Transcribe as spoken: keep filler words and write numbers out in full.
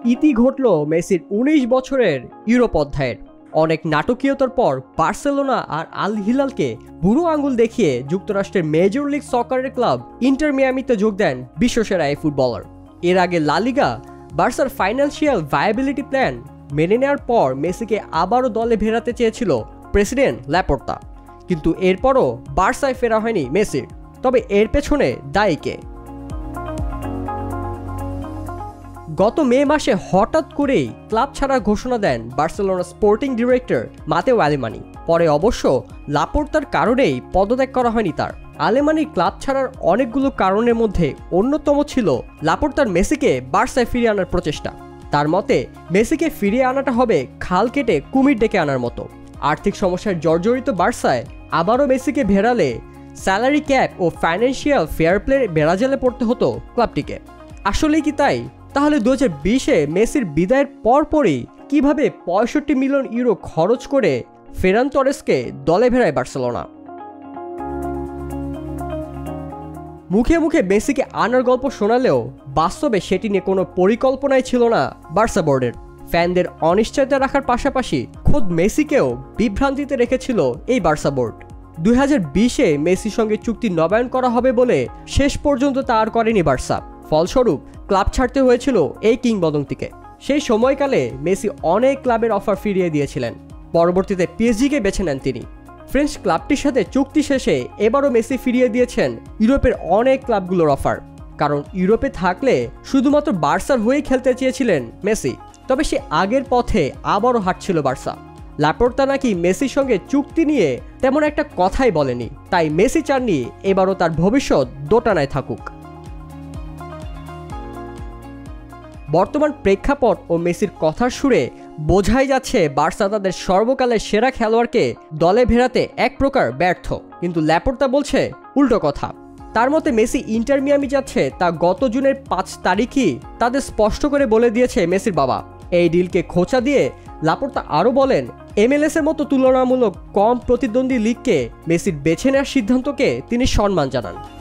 ইতি ঘটল মেসির উনিশ বছরের ইউরোপ অধ্যায়ের। অনেক নাটকীয়তার পর বার্সেলোনা আর আল হিলালকে বুড়ো আঙুল দেখিয়ে যুক্তরাষ্ট্রের মেজর লিগ সকারের ক্লাব ইন্টার মিয়ামিতে যোগ দেন বিশ্বসেরা এই ফুটবলার। এর আগে লা লিগা বার্সার ফাইন্যান্সিয়াল ভায়াবিলিটি প্ল্যান মেনে নেওয়ার পর মেসিকে আবারও দলে ফেরাতে চেয়েছিল প্রেসিডেন্ট ল্যাপোর্তা, কিন্তু এরপরও বার্সায় ফেরা হয়নি মেসির। তবে এর পেছনে দায়ী কে? গত মে মাসে হঠাৎ করেই ক্লাব ছাড়ার ঘোষণা দেন Barcelona sporting director Mateu Alemany. পরে অবশ্য লাপোর্তার কারণেই পদত্যাগ করা হয়নি তার। আলেমানির ক্লাব ছাড়ার অনেকগুলো কারণের মধ্যে অন্যতম ছিল লাপোর্তার মেসিকে বার্সায় ফিরিয়ে আনার প্রচেষ্টা। তার মতে মেসিকে ফিরিয়ে আনাটা হবে খাল কেটে কুমির ডেকে আনার মতো। আর্থিক সমস্যার জর্জরিত বার্সায় আবারও মেসিকে ভেড়ালে স্যালারি ক্যাপ ও ফাইন্যান্সিয়াল ফেয়ার প্লে বেড়াজালে পড়তে হতো ক্লাবটিকে। আসলেই কি তাই? তাহলে দু হাজার বিশে মেসির বিদায়ের পরপরই কিভাবে পঁয়ষট্টি মিলিয়ন ইউরো খরচ করে ফেরান তরেসকে দলে ভেড়ায় বার্সেলোনা? মুখে মুখে মেসিকে আনার গল্প শোনালেও বাস্তবে সেটি নিয়ে কোনো পরিকল্পনাই ছিল না বার্সা বোর্ডের। ফ্যানদের অনিশ্চয়তা রাখার পাশাপাশি খোদ মেসিকেও বিভ্রান্তিতে রেখেছিল এই বার্সা বোর্ড। দুই হাজার বিশে মেসির সঙ্গে চুক্তি নবায়ন করা হবে বলে শেষ পর্যন্ত তা আর করেনি বার্সা। ফলস্বরূপ ক্লাব ছাড়তে হয়েছিল এই কিংবদন্তিকে। সেই সময়কালে মেসি অনেক ক্লাবের অফার ফিরিয়ে দিয়েছিলেন। পরবর্তীতে পিএসজিকে বেছে নেন তিনি। ফ্রেঞ্চ ক্লাবটির সাথে চুক্তি শেষে এবারও মেসি ফিরিয়ে দিয়েছেন ইউরোপের অনেক ক্লাবগুলোর অফার। কারণ ইউরোপে থাকলে শুধুমাত্র বার্সার হয়েই খেলতে চেয়েছিলেন মেসি। তবে সে আগের পথে আবারও হাঁটছিল বার্সা। লাপোর্তা নাকি মেসির সঙ্গে চুক্তি নিয়ে তেমন একটা কথাই বলেনি, তাই মেসি চাননি এবারও তার ভবিষ্যৎ দোটানায় থাকুক। বর্তমান প্রেক্ষাপট ও মেসির কথার সুরে বোঝাই যাচ্ছে বার্সা তাদের সর্বকালের সেরা খেলোয়াড়কে দলে ভেড়াতে এক প্রকার ব্যর্থ। কিন্তু ল্যাপোর্তা বলছে উল্টো কথা। তার মতে মেসি ইন্টার মিয়ামি যাচ্ছে তা গত জুনের পাঁচ তারিখই তাদের স্পষ্ট করে বলে দিয়েছে মেসির বাবা। এই ডিলকে খোঁচা দিয়ে লাপোর্তা আরও বলেন, এমএলএস এর মতো তুলনামূলক কম প্রতিদ্বন্দ্বী লিগকে মেসির বেছে নেওয়ার সিদ্ধান্তকে তিনি সম্মান জানান।